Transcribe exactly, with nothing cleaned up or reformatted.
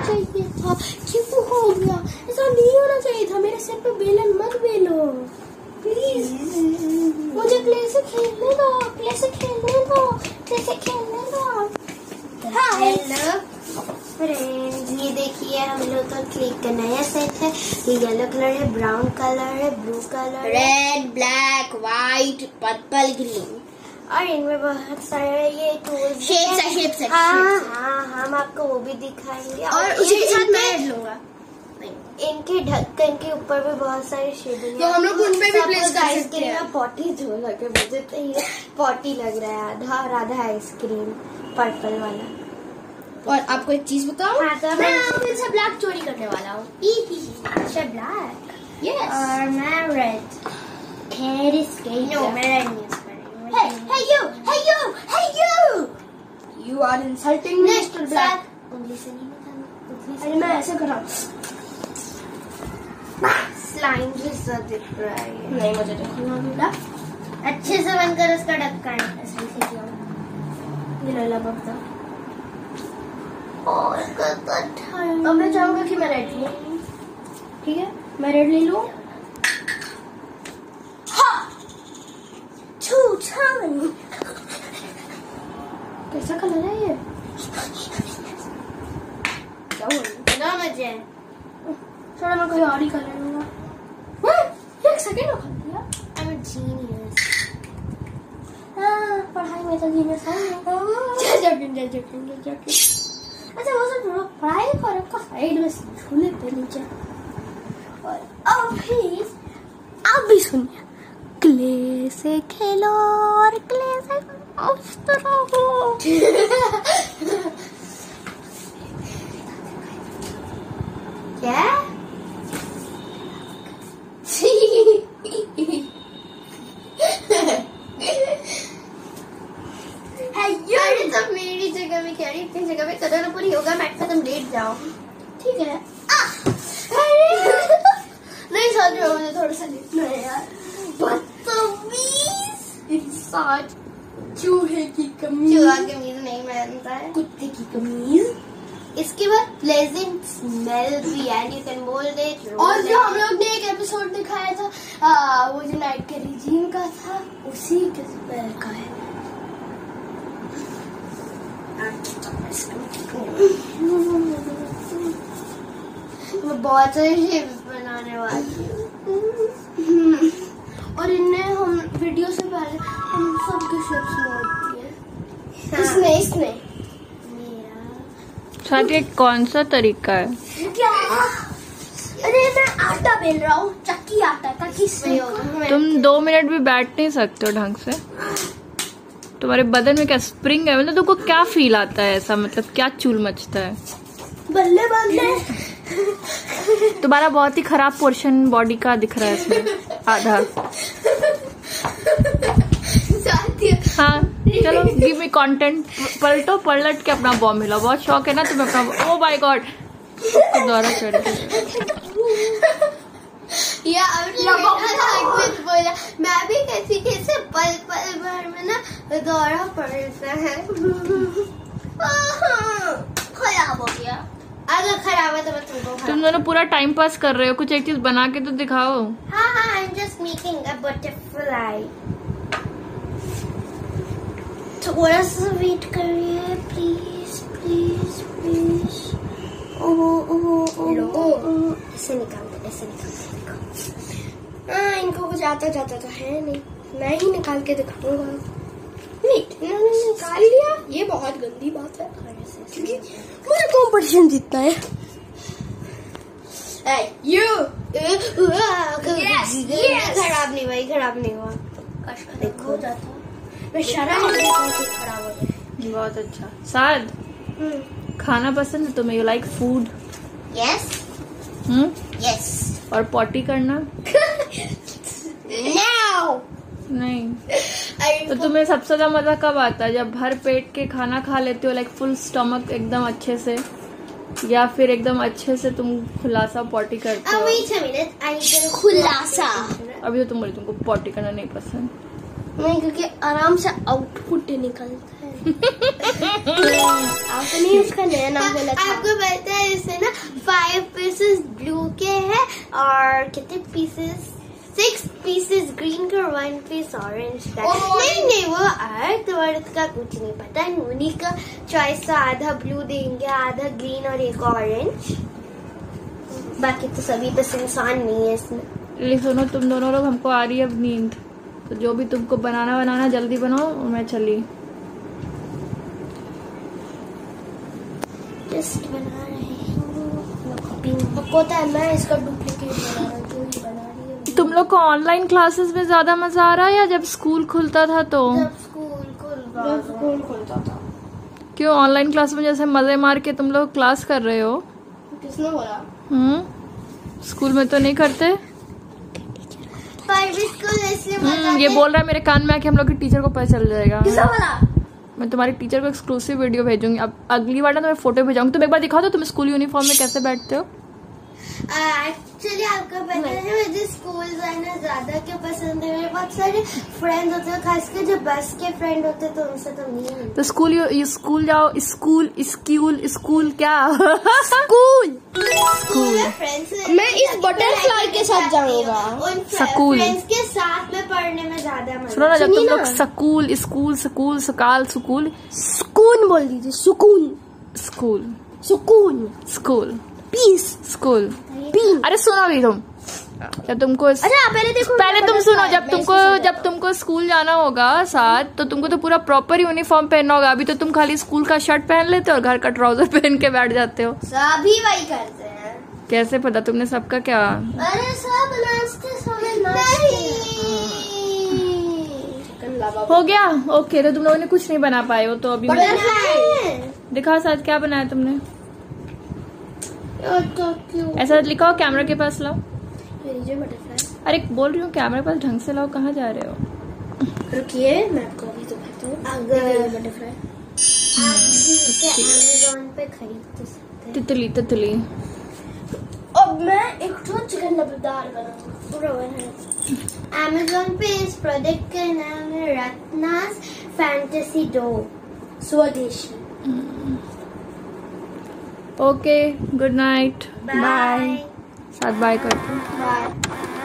चाहिए था, क्यों हो गया? ऐसा नहीं होना चाहिए था। मेरे सिर पे बेलन मत बेलो प्लीज। मुझे प्ले से खेलने दो, प्ले से खेलने दो, प्ले से खेलने दो। हेलो फ्रेंड्स, ये देखिए हम लोग का क्लिक का नया सेट है। ये येलो कलर है, ब्राउन कलर है, blue colour, red, black, white, purple, green, और इनमें बहुत सारे ये टूल्स शेप्स है, शेप्स है। हाँ हाँ हम आपको वो भी दिखाएंगे, और उसी के साथ मैं लूंगा। इनके ढक्कन के ऊपर भी बहुत सारे शेडिंग, तो हम लोग उनपे भी प्लेस कर सकते हैं। पॉटी जो लगे, मुझे तो ये पॉटी लग रहा है आधा, और आधा आइसक्रीम पर्पल वाला। और आपको एक चीज बताओ, हाँ, तो मैं आपके से ब्लैक चोरी करने वाला हूँ। अच्छा ब्लैक, यस, और मैं रेड। नो मैं रेड नहीं यूज करेंगे। Hey, hey you, hey you, hey you! You are insulting me, Mister Black. उंगली से नहीं बताना। अरे मैं ऐसे कर रहा हूँ। स्लाइम जैसा दिख रहा है। नहीं मुझे देखना मिला। अच्छे से बंद कर उसका ढक्कन। ऐसे से किया। ये ले ला बक्ता। और अब मैं चाहूँगा कि मैं रेड लूँ। ठीक है, मैं रेड ले लूँ। हाँ, छू छान। कैसा कलर है ये? क्या हुआ? ना मुझे। थोड़ा मैं कोई और ही कलर लूँगा। एक सेकेंड रखा दिया। I'm a genius. हाँ, पढ़ाई में तो genius है। जा जाकिन जा जाकिन जा जाकिन। अच्छा वो सब छोड़ो, पढ़ाई करो का साइड में झूले पे नीचे। और अब भी अब भी सुनिए, क्ले से खेलो और क्ले से मस्त रहो। क्या? अरे सब मेरी जगह में क्या रही, अपनी जगह में कदर पूरी होगा। मैट पे तुम लेट जाओ, ठीक है? नहीं सच में मुझे थोड़ा सा लेटना है यार। बदतमीज इंसान, चूहे की कमीज। चूहा की कमीज नहीं पहनता है, कुत्ते की कमीज। इसके बाद प्लेजेंट स्मेल भी, and you can mould it. और जो हम लोग ने एक एपिसोड दिखाया था, आ, वो जो नाइट के रिजीम का था, उसी के स्मेल का है। मैं बहुत सारे शेप्स बनाने वाली हूँ, और इनने हम वीडियो से पहले हम सबके शेप्स मोड़ दिए। इसने इसने ये कौन सा तरीका है? क्या? अरे मैं आटा बेल रहा हूँ, चक्की आटा का। किससे होगा? तुम दो मिनट भी बैठ नहीं सकते हो ढंग से? तुम्हारे बदन में क्या स्प्रिंग है? मतलब तुमको क्या फील आता है ऐसा? मतलब क्या चूल मचता है? बल्ले बल्ले। तुम्हारा बहुत ही खराब पोर्शन बॉडी का दिख रहा है इसमें, आधा। हाँ चलो, गिव मी कंटेंट। पलटो पलट के अपना बॉम्ब मिला। बहुत शौक है ना तुम्हें अपना। ओ माय गॉड, दोबारा चढ़ या बोला। मैं भी कैसी कैसे पल पल भर में ना दौरा पड़ता है। खराब हो गया। अगर खराब है तो मैं तुमको। तुम दोनों पूरा टाइम पास कर रहे हो, कुछ एक चीज बना के तो दिखाओ। हाँ हाँ, I am just making a butterfly. थोड़ा सा वेट करिए please please please. Oh oh oh, ऐसे निकाल दे, ऐसे निकाल दे। हाँ, इनको कुछ आता जाता तो है नहीं, मैं ही निकाल के दिखाऊंगा। वेट, इन्होंने निकाल लिया। ये बहुत गंदी बात है, क्योंकि मुझे कंपटीशन जीतना है। Hey, you! Yes, yes! खराब नहीं भाई, खराब नहीं हुआ। देखो जाता, मैं शर्म नहीं करती, खराब हो जाए। बहुत अच्छा। साद, खाना पसंद है तुम्हें? You like food? Yes hmm yes. और पॉटी करना? No! नहीं। तो तुम्हें सबसे ज्यादा मजा कब आता है? जब भर पेट के खाना खा लेते हो, लाइक फुल स्टमक एकदम अच्छे से, या फिर एकदम अच्छे से तुम खुलासा पॉटी करते हो? wait a minute, I खुलासा। अभी तो तुम बोली तुमको पॉटी करना नहीं पसंद। नहीं, क्योंकि आराम से आउटपुट निकलता है। आपको नहीं उसका नया नाम बोला था। आपको पता है इसमें ना फाइव पीसेस ब्लू के हैं और कितने पीसेस, सिक्स पीसेस ग्रीन का, वन पीस ऑरेंज का। नहीं नहीं वो अर्थ वर्थ का कुछ नहीं पता, उन्हीं का चॉइस था। आधा ब्लू देंगे, आधा ग्रीन और एक ऑरेंज। बाकी तो सभी बस इंसान नहीं है इसमें। ये सुनो तुम दोनों लोग, हमको आ रही है अब नींद, तो जो भी तुमको बनाना बनाना जल्दी बनाओ और मैं चली। जस्ट बना रहे हैं। आपको पता है मैं इसका डुप्लीकेट बना रहा हूँ, जो ही बना रही है। तुम लोग को ऑनलाइन क्लासेस में ज्यादा मजा आ रहा है या जब स्कूल खुलता था तो? जब स्कूल खुलता जब स्कूल खुलता था। क्यों ऑनलाइन क्लास में जैसे मजे मार के तुम लोग क्लास कर रहे हो? किसने बोला? हम्म स्कूल में तो नहीं करते। प्राइवेट स्कूल इसलिए हम्म ये बोल रहा है मेरे कान में आके हम लोग के टीचर को पता चल जाएगा। किसने बोला? मैं तुम्हारी टीचर को एक्सक्लूसिव वीडियो भेजूंगी। अब अगली बार ना तुम्हें फोटो भेजाऊंगी। तुम एक बार दिखाओ तो तुम स्कूल यूनिफॉर्म में कैसे बैठते हो। एक्चुअली आपको पता है मुझे स्कूल जाना ज्यादा क्यों पसंद है। मेरे बहुत सारे फ्रेंड होते हैं, खासकर जो बस के फ्रेंड होते हैं, तो उनसे तो नहीं मिलते। तो स्कूल यू स्कूल जाओ। स्कूल स्कूल स्कूल क्या स्कूल स्कूल में फ्रेंड्स, मैं इस बटरफ्लाई के साथ जाऊंगा। उन स्कूल। फ्रेंड्स के साथ में पढ़ने में ज्यादा मजा। सुनो ना, जब तुम सुनिए लोग ना। स्कूल स्कूल स्कूल सकाल स्कूल सुकून बोल दीजिए। सुकून स्कूल सुकून स्कूल पीस स्कूल। पीन। अरे सुनो अभी तुम, जब तुमको अच्छा पहले देखो, पहले तुम सुनो, जब मैं तुमको इसको जब तुमको स्कूल जाना होगा साथ, तो तुमको तो पूरा प्रॉपर यूनिफॉर्म पहनना होगा। अभी तो तुम खाली स्कूल का शर्ट पहन लेते हो और घर का ट्राउजर पहन के बैठ जाते हो। सभी वही करते हैं। कैसे पता तुमने सबका क्या? अरे सब नाचते समय नहीं। हो गया ओके। तो तुम लोगों ने कुछ नहीं बना पाए हो, तो अभी मैं दिखा साथ क्या बनाया तुमने। ऐसा लिखाओ, कैमरा के पास लाओ। बटरफ्लाई। अरे बोल रही हूँ कैमरा के पास ढंग से लाओ। कहाँ जा रहे हो? रुकिए मैं आपको अभी तो बताता हूँ। अगर बटरफ्लाई आप इसे अमेज़न पे खरीद सकते हैं। तितली तितली। अब मैं एक तो चिकन लबदार बनाऊंगा पूरा बना। अमेज़न पे इस प्रोडक्ट का नाम है रत्नास फैंटेसी डो स्वदेशी। Okay good night. बाय। साथ बाय करते हैं। बाय।